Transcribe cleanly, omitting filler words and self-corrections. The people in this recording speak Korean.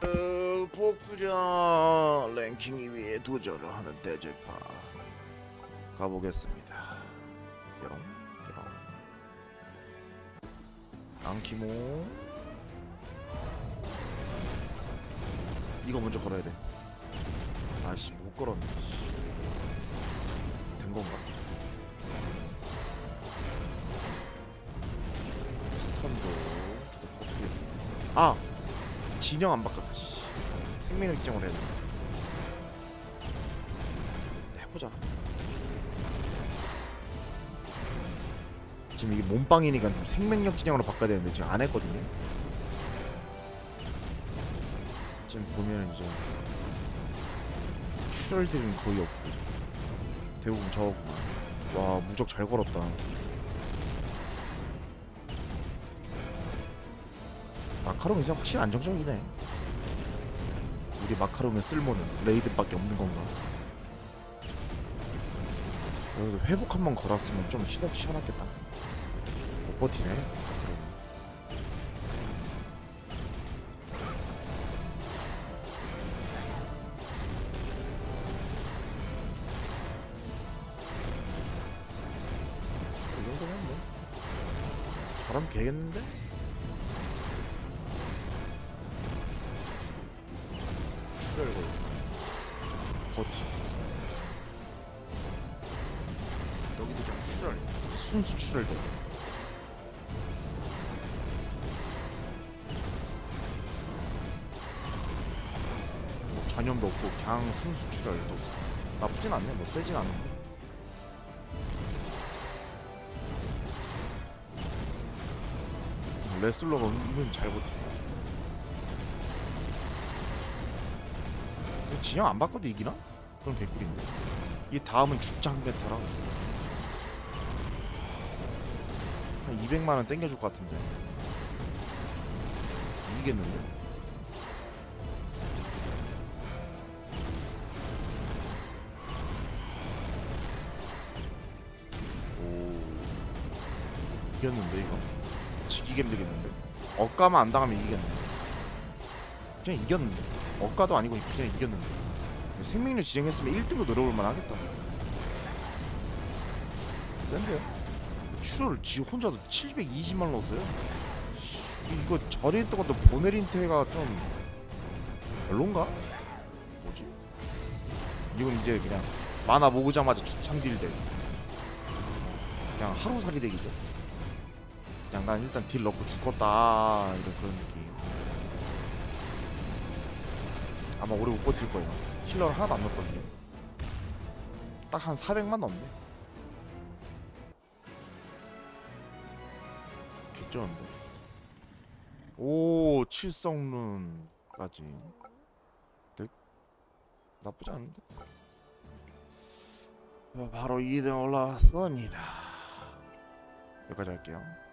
복수전 랭킹 2위에 도전을 하는 대제파 가보겠습니다. 뿅 뿅. 앙키모 이거 먼저 걸어야 돼. 아씨 못 걸었네. 된 건가? 스턴도 아 진영 안 바꿨다. 씨. 생명력 지정을 해야 돼. 해보자. 지금 이게 몸빵이니까 생명력 진영으로 바꿔야 되는데 지금 안 했거든요. 지금 보면 이제 출혈들은 거의 없고 대부분 저거구만. 와 무적 잘 걸었다. 마카롱 이제 확실히 안정적이네. 우리 마카롱의 쓸모는 레이드밖에 없는 건가? 여기서 회복 한 번 걸었으면 좀 시원하겠다. 못 버티네. 이 정도면 뭐 잘하면 되겠는데? 출혈 걸고 버티. 여기도 그냥 출혈. 순수 출혈 돼. 전염도 없고 그냥 순수 출혈도 나쁘진 않네. 뭐 세진 않은데. 레슬러가 은근 잘 버티네. 진영 안 바꿔도 이기나? 그럼 개꿀인데. 이 다음은 죽장 메타라. 한 200만원 땡겨줄 것 같은데. 이기겠는데? 오 이겼는데 이거 지기게 되겠는데. 억가만 안 당하면 이기겠는데. 그냥 이겼는데. 억가도 아니고 그냥 이겼는데. 생명력 지정했으면 1등도 노려볼만 하겠다. 센데요? 출혈을 지 혼자도 720만 넣었어요? 이거 저리 있던 것도 보네린테가 좀 별론가? 뭐지? 이건 이제 그냥 만화 모으자마자 주창 딜대. 그냥 하루살이 되기죠. 그냥 난 일단 딜 넣고 죽었다 이런 그런 느낌. 아마 오래 못 버틸 거예요. 힐러를 하나도 안 넣었거든요. 딱 한 400만 넘네. 개쩌는데. 오 칠성룬까지. 득? 나쁘지 않은데. 바로 2등 올라왔습니다. 여기까지 할게요.